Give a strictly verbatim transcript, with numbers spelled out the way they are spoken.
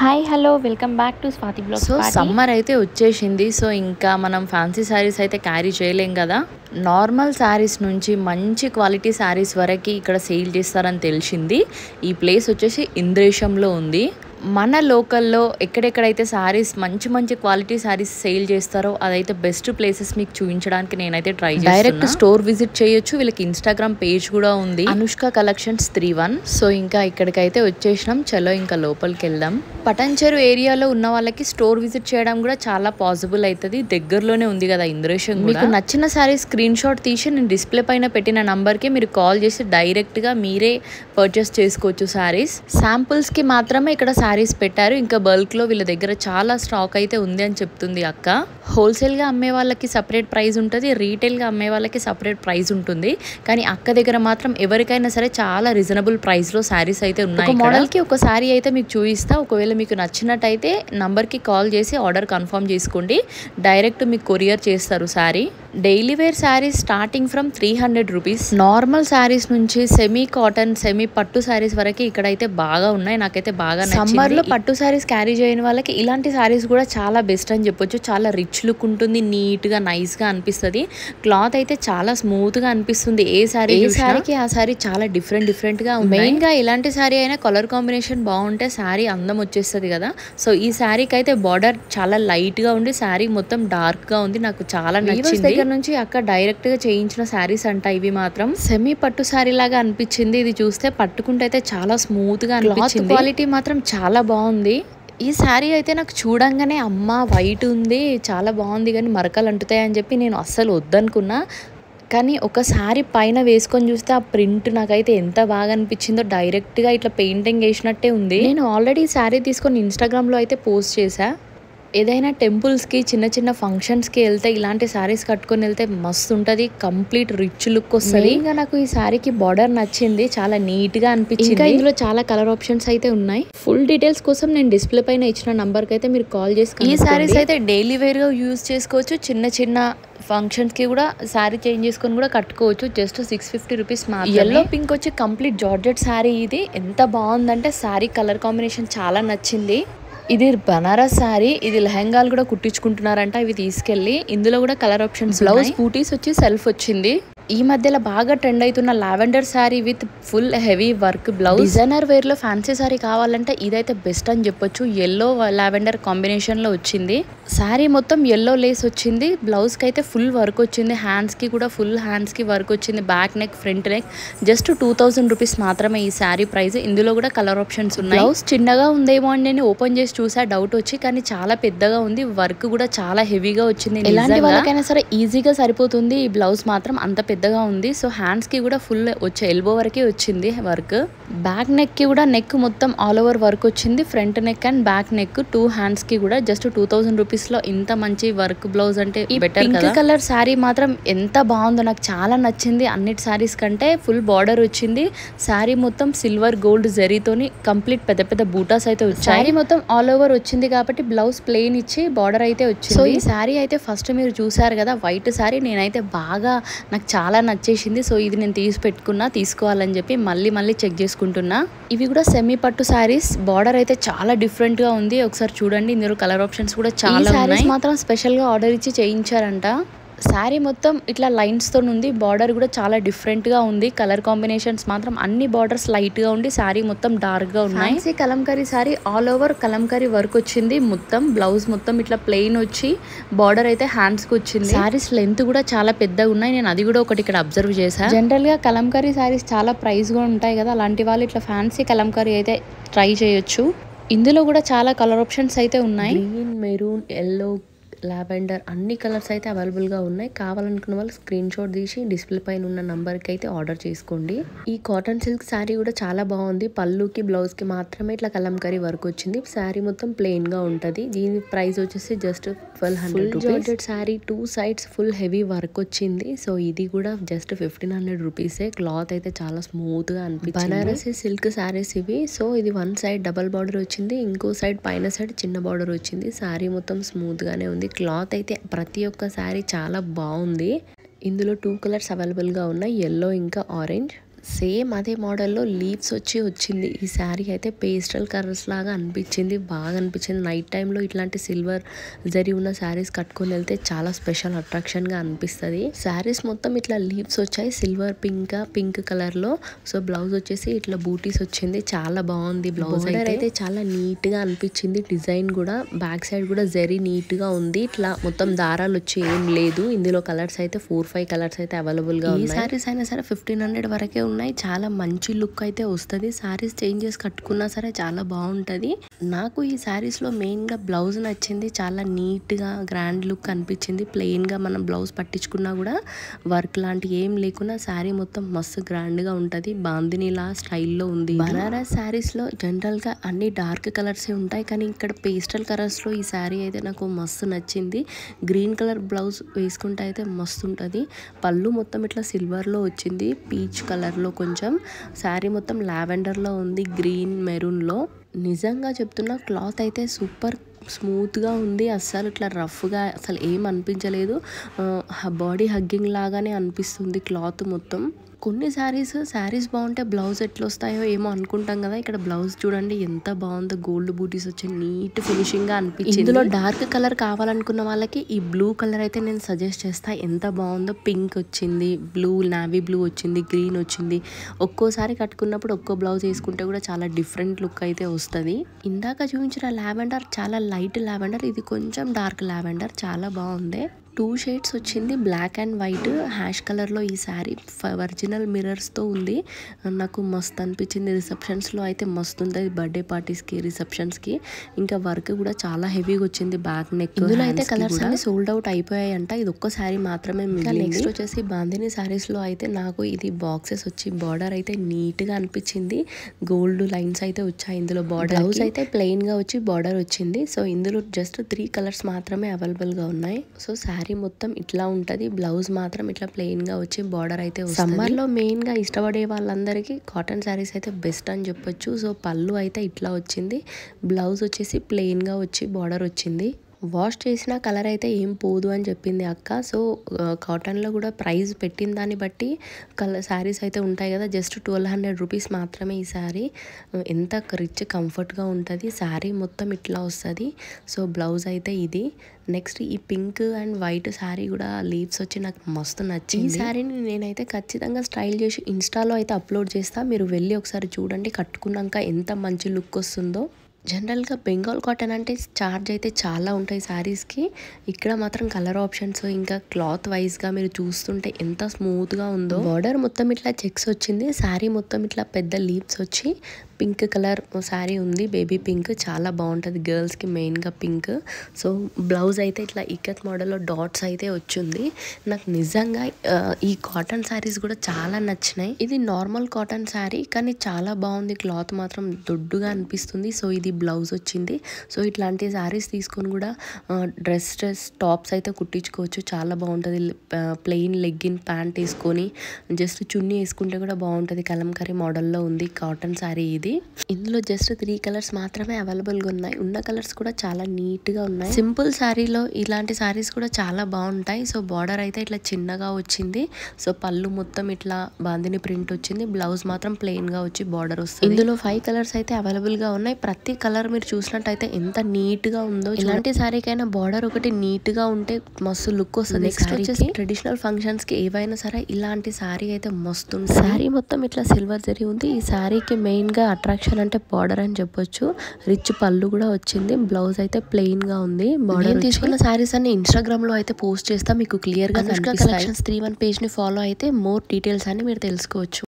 Hi hello welcome back to Swathi blogs. So summer అయితే వచ్చేసింది. So ఇంకా మనం ఫ్యాన్సీ శారీస్ అయితే క్యారీ చేయలేం కదా. నార్మల్ శారీస్ నుంచి మంచి క్వాలిటీ శారీస్ వరకు ఇక్కడ సేల్ చేస్తారని తెలిసింది. ఈ ప్లేస్ వచ్చేసి ఇంద్రేశంలో ఉంది. మన లోకల్లో ఎక్కడెక్కడైతే శారీస్ మంచి మంచి క్వాలిటీ శారీస్ సేల్ చేస్తారో అదైతే బెస్ట్ ప్లేసెస్ మీకు చూపించడానికి నేనైతే ట్రై చేస్తున్నా. డైరెక్ట్ స్టోర్ విజిట్ చేయొచ్చు. వీళ్ళకి ఇన్స్టాగ్రామ్ పేజ్ కూడా ఉంది, Anushka collections three one. So ఇంకా ఇక్కడికైతే వచ్చేసినాం. చలో ఇంకా లోపలికి వెళ్దాం. పటంచెరు ఏరియాలో ఉన్న వాళ్ళకి స్టోర్ విజిట్ చేయడం కూడా చాలా పాసిబుల్ అవుతుంది. దగ్గరలోనే ఉంది కదా ఇంద్రేశం. మీకు నచ్చిన శారీ స్క్రీన్ షాట్ తీసి నేను డిస్ప్లే పైన పెట్టిన నంబర్కి మీరు కాల్ చేసి డైరెక్ట్గా మీరే పర్చేస్ చేసుకోవచ్చు శారీస్. శాంపుల్స్కి మాత్రమే ఇక్కడ శారీస్ పెట్టారు. ఇంకా బల్క్లో వీళ్ళ దగ్గర చాలా స్టాక్ అయితే ఉంది అని చెప్తుంది అక్క. హోల్సేల్గా అమ్మే వాళ్ళకి సపరేట్ ప్రైస్ ఉంటుంది, రీటైల్గా అమ్మే వాళ్ళకి సపరేట్ ప్రైస్ ఉంటుంది. కానీ అక్క దగ్గర మాత్రం ఎవరికైనా సరే చాలా రీజనబుల్ ప్రైస్లో శారీస్ అయితే ఉన్నాయి. ఒక మోడల్కి ఒక శారీ అయితే మీకు చూపిస్తా. ఒకవేళ మీకు నచ్చినట్టయితే నంబర్కి కాల్ చేసి ఆర్డర్ కన్ఫర్మ్ చేసుకోండి. డైరెక్ట్ మీకు కొరియర్ చేస్తారు sari. Daily wear saris starting from three hundred rupees. Normal saris నుంచి సెమీ కాటన్, సెమీ పట్టు శారీస్ వరకు ఇక్కడైతే బాగా ఉన్నాయి. నాకైతే బాగా సమ్మర్ లో పట్టు శారీస్ క్యారీ చేయని వాళ్ళకి ఇలాంటి శారీస్ కూడా చాలా బెస్ట్ అని చెప్పొచ్చు. చాలా రిచ్ లుక్ ఉంటుంది, నీట్ గా నైస్ గా అనిపిస్తుంది. క్లాత్ అయితే చాలా స్మూత్ గా అనిపిస్తుంది. ఏ శారీ ఏ శారీకి ఆ శారీ చాలా డిఫరెంట్ డిఫరెంట్ గా ఉంది. మెయిన్ గా ఇలాంటి శారీ అయినా కలర్ కాంబినేషన్ బాగుంటే శారీ అందం వచ్చేస్తుంది కదా. సో ఈ శారీకి అయితే బార్డర్ చాలా లైట్ గా ఉండి శారీ మొత్తం డార్క్ గా ఉంది. నాకు చాలా నచ్చింది. దగ్గర నుంచి అక్క డైరెక్ట్ గా చేయించిన శారీస్ అంట ఇవి. మాత్రం సెమీ పట్టు శారీ లాగా అనిపించింది. ఇది చూస్తే పట్టుకుంటే అయితే చాలా స్మూత్ గా అనిపించింది. క్వాలిటీ మాత్రం చాలా బాగుంది. ఈ శారీ అయితే నాకు చూడంగానే అమ్మ వైట్ ఉంది, చాలా బాగుంది, కానీ మరకలు అంటుతాయి అని చెప్పి నేను అస్సలు వద్దనుకున్నా. కానీ ఒక శారీ పైన వేసుకొని చూస్తే ఆ ప్రింట్ నాకైతే ఎంత బాగా అనిపించిందో. డైరెక్ట్గా ఇట్లా పెయింటింగ్ వేసినట్టే ఉంది. నేను ఆల్రెడీ శారీ తీసుకొని ఇన్స్టాగ్రామ్లో అయితే పోస్ట్ చేశా. ఏదైనా టెంపుల్స్కి చిన్న చిన్న ఫంక్షన్స్కి వెళ్తే ఇలాంటి శారీస్ కట్టుకొని వెళ్తే మస్తు ఉంటుంది. కంప్లీట్ రిచ్ లుక్ వస్తుంది. ఇంకా నాకు ఈ శారీకి బార్డర్ నచ్చింది, చాలా నీట్గా అనిపించింది. ఇంకా ఇందులో చాలా కలర్ ఆప్షన్స్ అయితే ఉన్నాయి. ఫుల్ డీటెయిల్స్ కోసం నేను డిస్ప్లే పైన ఇచ్చిన నంబర్కి అయితే మీరు కాల్ చేసి ఈ శారీస్ అయితే డైలీ వేర్గా యూజ్ చేసుకోవచ్చు. చిన్న చిన్న ఫంక్షన్స్కి కూడా శారీ చేంజ్ చేసుకొని కూడా కట్టుకోవచ్చు. జస్ట్ సిక్స్ ఫిఫ్టీ రూపీస్ మాత్రమే. ఎల్లో పింక్ వచ్చి కంప్లీట్ జార్జెట్ శారీ. ఇది ఎంత బాగుందంటే శారీ కలర్ కాంబినేషన్ చాలా నచ్చింది. ఇది బనారస్ శారీ. ఇది లెహంగాలు కూడా కుట్టించుకుంటున్నారంట ఇవి తీసుకెళ్లి. ఇందులో కూడా కలర్ ఆప్షన్స్. బ్లౌజ్ బూటీస్ వచ్చి సెల్ఫ్ వచ్చింది. ఈ మధ్యలో బాగా ట్రెండ్ అవుతున్న lavender sari with full heavy work blouse. Designer wear లో ఫ్యాన్సీ శారీ కావాలంటే ఇదైతే బెస్ట్ అని చెప్పొచ్చు. ఎల్లో లావెండర్ కాంబినేషన్ లో వచ్చింది. శారీ మొత్తం ఎల్లో లేస్ వచ్చింది. బ్లౌజ్ కి అయితే ఫుల్ వర్క్ వచ్చింది. హ్యాండ్స్ కి కూడా ఫుల్ హ్యాండ్స్ కి వర్క్ వచ్చింది. Back neck, front neck. Just two thousand rupees మాత్రమే ఈ శారీ ప్రైస్. ఇందులో కూడా కలర్ ఆప్షన్స్ ఉన్నాయి. బ్లౌజ్ చిన్నగా ఉందేమో అని నేను ఓపెన్ చేసి చూసా, డౌట్ వచ్చి. కానీ చాలా పెద్దగా ఉంది. వర్క్ కూడా చాలా హెవీగా వచ్చింది. ఎలాంటి వాళ్ళకైనా సరే ఈజీగా సరిపోతుంది. ఈ బ్లౌజ్ మాత్రం అంత పెద్దగా ఉంది. సో హ్యాండ్స్ కి కూడా ఫుల్ వచ్చే ఎల్బో వరకే వచ్చింది వర్క్. బ్యాక్ నెక్ కి కూడా నెక్ మొత్తం ఆల్ ఓవర్ వర్క్ వచ్చింది. Front neck and back neck two hands కి కూడా జస్ట్ టూ థౌసండ్ రూపీస్ లో ఇంత మంచి వర్క్ బ్లౌజ్ అంటే బెటర్ కదా. పింక్ కలర్ శారీ మాత్రం ఎంత బాగుందో, నాకు చాలా నచ్చింది. అన్నిటి శారీస్ కంటే ఫుల్ బార్డర్ వచ్చింది. శారీ మొత్తం సిల్వర్ గోల్డ్ జరీతోని కంప్లీట్ పెద్ద పెద్ద బూటాస్ అయితే వచ్చాయి. శారీ మొత్తం ఆల్ ఓవర్ వచ్చింది కాబట్టి బ్లౌజ్ ప్లెయిన్ ఇచ్చి బార్డర్ అయితే వచ్చింది. సో ఈ శారీ అయితే ఫస్ట్ మీరు చూసారు కదా వైట్ శారీ. నేనైతే బాగా నాకు చాలా నచ్చేసింది. సో ఇది నేను తీసి పెట్టుకున్నా, తీసుకోవాలని చెప్పి మళ్ళీ మళ్ళీ చెక్ చేసుకుంటున్నా. ఇవి కూడా సెమీ పట్టు శారీస్. బార్డర్ అయితే చాలా డిఫరెంట్ గా ఉంది. ఒకసారి చూడండి. ఇందులో కలర్ ఆప్షన్స్ కూడా చాలా ఉన్నాయి. మాత్రం స్పెషల్ గా ఆర్డర్ ఇచ్చి చేయించారంట. శారీ మొత్తం ఇట్లా లైన్స్ తో ఉంది. బార్డర్ కూడా చాలా డిఫరెంట్ గా ఉంది. కలర్ కాంబినేషన్స్ మాత్రం అన్ని బార్డర్స్ లైట్ గా ఉండి శారీ మొత్తం డార్క్ గా ఉన్నాయి. Fancy kalamkari sari all over kalamkari work వచ్చింది. మొత్తం బ్లౌజ్ మొత్తం ఇట్లా ప్లెయిన్ వచ్చి బార్డర్ అయితే హ్యాండ్స్ కి వచ్చింది. శారీస్ లెంత్ కూడా చాలా పెద్దగా ఉన్నాయి. నేను అది కూడా ఒకటి ఇక్కడ అబ్జర్వ్ చేశాను. జనరల్ గా కలంకారీ శారీస్ చాలా ప్రైస్ గా ఉంటాయి కదా. అలాంటి వాళ్ళు ఇట్లా ఫ్యాన్సీ కలంకారీ అయితే ట్రై చేయొచ్చు. ఇందులో కూడా చాలా కలర్ ఆప్షన్స్ అయితే ఉన్నాయి. గ్రీన్, మెరూన్, ఎల్లో, లావెండర్ అన్ని కలర్స్ అయితే అవైలబుల్గా ఉన్నాయి. కావాలనుకున్న వాళ్ళు స్క్రీన్ షాట్ తీసి డిస్ప్లే పైన ఉన్న నంబర్కి అయితే ఆర్డర్ చేసుకోండి. ఈ కాటన్ సిల్క్ శారీ కూడా చాలా బాగుంది. పళ్ళుకి బ్లౌజ్కి మాత్రమే ఇట్లా కలంకారీ వర్క్ వచ్చింది. శారీ మొత్తం ప్లెయిన్గా ఉంటుంది. దీని ప్రైస్ వచ్చేసి just twelve hundred rupees. Sari two sides full heavy work వచ్చింది. సో ఇది కూడా జస్ట్ ఫిఫ్టీన్ హండ్రెడ్ రూపీసే. క్లాత్ అయితే చాలా స్మూత్గా అనిపించింది. బనారసి సిల్క్ శారీస్ ఇవి. సో ఇది వన్ సైడ్ డబల్ బార్డర్ వచ్చింది, ఇంకో సైడ్ పైన సైడ్ చిన్న బార్డర్ వచ్చింది. శారీ మొత్తం స్మూత్గానే ఉంది. క్లాత్ అయితే ప్రతి ఒక్క శారీ చాలా బాగుంది. ఇందులో టూ కలర్స్ అవైలబుల్గా ఉన్నాయి, ఎల్లో ఇంకా ఆరెంజ్. సేమ్ అదే మోడల్లో లీవ్స్ వచ్చి వచ్చింది. ఈ శారీ అయితే పేస్టల్ కలర్స్ లాగా అనిపించింది, బాగా అనిపించింది. నైట్ టైంలో ఇట్లాంటి సిల్వర్ జరీ ఉన్న శారీస్ కట్టుకొని వెళ్తే చాలా స్పెషల్ అట్రాక్షన్గా అనిపిస్తుంది. శారీస్ మొత్తం ఇట్లా లీవ్స్ వచ్చాయి, సిల్వర్ పింక్ పింక్ కలర్లో. సో బ్లౌజ్ వచ్చేసి ఇట్లా బూటీస్ వచ్చింది, చాలా బాగుంది. బ్లౌజ్ అయితే చాలా నీట్గా అనిపించింది. డిజైన్ కూడా బ్యాక్ సైడ్ కూడా జరీ నీట్గా ఉంది. ఇట్లా మొత్తం దారాలు వచ్చి ఏం లేదు. ఇందులో కలర్స్ అయితే ఫోర్ ఫైవ్ కలర్స్ అయితే అవైలబుల్గా ఉన్నాయి. ఈ శారీస్ అయినా సరే ఫిఫ్టీన్ హండ్రెడ్ వరకే ఉన్నాయి. చాలా మంచి లుక్ అయితే వస్తుంది. శారీస్ చేంజ్ చేసి కట్టుకున్నా సరే చాలా బాగుంటుంది. నాకు ఈ శారీస్లో మెయిన్గా బ్లౌజ్ నచ్చింది. చాలా నీట్గా గ్రాండ్ లుక్ అనిపించింది. ప్లెయిన్గా మనం బ్లౌజ్ పట్టించుకున్నా కూడా వర్క్ లాంటి ఏం లేకున్నా శారీ మొత్తం మస్తు గ్రాండ్గా ఉంటుంది. బాందినీలా స్టైల్లో ఉంది. బనారస్ శారీస్లో జనరల్గా అన్ని డార్క్ కలర్సే ఉంటాయి, కానీ ఇక్కడ పేస్టల్ కలర్స్లో ఈ శారీ అయితే నాకు మస్తు నచ్చింది. గ్రీన్ కలర్ బ్లౌజ్ వేసుకుంటే అయితే మస్తు ఉంటుంది. పళ్ళు మొత్తం ఇట్లా సిల్వర్లో వచ్చింది, పీచ్ కలర్లో కొంచెం. శారీ మొత్తం లావెండర్లో ఉంది, గ్రీన్ మెరూన్లో. నిజంగా చెప్తున్నా క్లాత్ అయితే సూపర్ స్మూత్గా ఉంది. అస్సలు ఇట్లా రఫ్గా అసలు ఏం అనిపించలేదు. బాడీ హగ్గింగ్ లాగానే అనిపిస్తుంది క్లాత్ మొత్తం. కొన్ని శారీస్ శారీస్ బాగుంటే బ్లౌజ్ ఎట్లా వస్తాయో ఏమో అనుకుంటాం కదా, ఇక్కడ బ్లౌజ్ చూడండి ఎంత బాగుందో. గోల్డ్ బూటీస్ వచ్చి నీట్ ఫినిషింగ్గా అనిపించింది. ఇందులో డార్క్ కలర్ కావాలనుకున్న వాళ్ళకి ఈ బ్లూ కలర్ అయితే నేను సజెస్ట్ చేస్తాను. ఎంత బాగుందో. పింక్ వచ్చింది, బ్లూ నావీ బ్లూ వచ్చింది, గ్రీన్ వచ్చింది. ఒక్కోసారి కట్టుకున్నప్పుడు ఒక్కో బ్లౌజ్ వేసుకుంటే కూడా చాలా డిఫరెంట్ లుక్ అయితే వస్తుంది. ఇందాక చూపించిన లావెండర్ చాలా లైట్ లావెండర్, ఇది కొంచెం డార్క్ లావెండర్, చాలా బాగుంది. టూ షేడ్స్ వచ్చింది, బ్లాక్ అండ్ వైట్, హ్యాష్ కలర్లో. ఈ శారీ ఒరిజినల్ మిర్రర్స్తో ఉంది. నాకు మస్తు అనిపించింది. రిసెప్షన్స్లో అయితే మస్తు ఉంటుంది, బర్త్డే పార్టీస్కి, రిసెప్షన్స్కి. ఇంకా వర్క్ కూడా చాలా హెవీగా వచ్చింది, బ్యాక్ నెక్. ఇందులో అయితే కలర్స్ అన్ని సోల్డ్ అవుట్ అయిపోయాయి అంట. ఇది ఒక్క శారీ మాత్రమే మిగిలింది. నెక్స్ట్ వచ్చేసి బాందిని శారీస్లో అయితే నాకు ఇది బాక్సెస్ వచ్చి బార్డర్ అయితే నీట్గా అనిపించింది. గోల్డ్ లైన్స్ అయితే వచ్చాయి ఇందులో. బార్డర్ బ్లౌజ్ అయితే ప్లెయిన్గా వచ్చి బార్డర్ వచ్చింది. సో ఇందులో జస్ట్ త్రీ కలర్స్ మాత్రమే అవైలబుల్గా ఉన్నాయి. సో శారీ మొత్తం ఇట్లా ఉంటది, బ్లౌజ్ మాత్రం ఇట్లా ప్లెయిన్ గా వచ్చి బార్డర్ అయితే వస్తుంది. సమ్మర్ లో మెయిన్ గా ఇష్టపడే వాళ్ళందరికీ కాటన్ శారీస్ అయితే బెస్ట్ అని చెప్పొచ్చు. సో పళ్ళు అయితే ఇట్లా వచ్చింది, బ్లౌజ్ వచ్చేసి ప్లెయిన్ గా వచ్చి బార్డర్ వచ్చింది. వాష్ చేసిన కలర్ అయితే ఏం పోదు అని చెప్పింది అక్క. సో కాటన్లో కూడా ప్రైస్ పెట్టిన దాన్ని బట్టి కలర్ శారీస్ అయితే ఉంటాయి కదా. జస్ట్ ట్వెల్వ్ హండ్రెడ్ రూపీస్ మాత్రమే ఈ శారీ. ఎంత రిచ్ కంఫర్ట్గా ఉంటుంది. శారీ మొత్తం ఇట్లా వస్తుంది. సో బ్లౌజ్ అయితే ఇది. నెక్స్ట్ ఈ పింక్ అండ్ వైట్ శారీ కూడా లీవ్స్ వచ్చి నాకు మస్తు నచ్చింది. ఈ శారీని నేనైతే ఖచ్చితంగా స్టైల్ చేసి ఇన్స్టాలో అయితే అప్లోడ్ చేస్తాను. మీరు వెళ్ళి ఒకసారి చూడండి, కట్టుకున్నాక ఎంత మంచి లుక్ వస్తుందో. జనరల్గా బెంగాల్ కాటన్ అంటే చార్జ్ అయితే చాలా ఉంటాయి శారీస్కి. ఇక్కడ మాత్రం కలర్ ఆప్షన్స్ ఇంకా క్లాత్ వైజ్గా మీరు చూస్తుంటే ఎంత స్మూత్గా ఉందో. బార్డర్ మొత్తం ఇట్లా చెక్స్ వచ్చింది, శారీ మొత్తం ఇట్లా పెద్ద లీవ్స్ వచ్చి పింక్ కలర్ శారీ ఉంది, బేబీ పింక్. చాలా బాగుంటుంది గర్ల్స్కి మెయిన్గా పింక్. సో బ్లౌజ్ అయితే ఇట్లా ఇక్కత్ మోడల్లో డాట్స్ అయితే వచ్చింది. నాకు నిజంగా ఈ కాటన్ శారీస్ కూడా చాలా నచ్చినాయి. ఇది నార్మల్ కాటన్ శారీ కానీ చాలా బాగుంది, క్లాత్ మాత్రం దొడ్డుగా అనిపిస్తుంది. సో ఇది బ్లౌజ్ వచ్చింది. సో ఇట్లాంటి శారీస్ తీసుకొని కూడా డ్రెస్ డ్రెస్ టాప్స్ అయితే కుట్టించుకోవచ్చు, చాలా బాగుంటుంది. ప్లెయిన్ లెగ్గిన్ ప్యాంట్ వేసుకొని జస్ట్ చున్నీ వేసుకుంటే కూడా బాగుంటుంది. కలంకరీ మోడల్లో ఉంది కాటన్ శారీ ఇది. ఇందులో జస్ట్ త్రీ కలర్స్ మాత్రమే అవైలబుల్గా ఉన్నాయి. ఉన్న కలర్స్ కూడా చాలా నీట్గా ఉన్నాయి. సింపుల్ శారీలో ఇలాంటి శారీస్ కూడా చాలా బాగుంటాయి. సో బార్డర్ అయితే ఇట్లా చిన్నగా వచ్చింది. సో పళ్ళు మొత్తం ఇట్లా బాందిని ప్రింట్ వచ్చింది, బ్లౌజ్ మాత్రం ప్లెయిన్గా వచ్చి బార్డర్ వస్తుంది. ఇందులో ఫైవ్ కలర్స్ అయితే అవైలబుల్గా ఉన్నాయి. ప్రతి కలర్ మీరు చూసినట్టయితే ఎంత నీట్గా ఉందో. ఇలాంటి శారీకైనా బార్డర్ ఒకటి నీట్గా ఉంటే మస్తు లుక్ వస్తుంది. నెక్స్ట్ వచ్చేసి ట్రెడిషనల్ ఫంక్షన్స్కి ఏవైనా సరే ఇలాంటి శారీ అయితే మస్తు ఉంది. శారీ మొత్తం ఇట్లా సిల్వర్ జరీ ఉంది. ఈ శారీకి మెయిన్గా అట్రాక్షన్ అంటే బార్డర్ అని చెప్పొచ్చు. రిచ్ పళ్ళు కూడా వచ్చింది, బ్లౌజ్ అయితే ప్లెయిన్ గా ఉంది. బార్డర్ తీసుకున్న శారీస్ అన్ని ఇన్స్టాగ్రామ్ లో అయితే పోస్ట్ చేస్తా, మీకు క్లియర్ గా కలెక్షన్స్ త్రీ వన్ పేజ్ ని ఫాలో అయితే మోర్ డీటెయిల్స్ అని మీరు తెలుసుకోవచ్చు.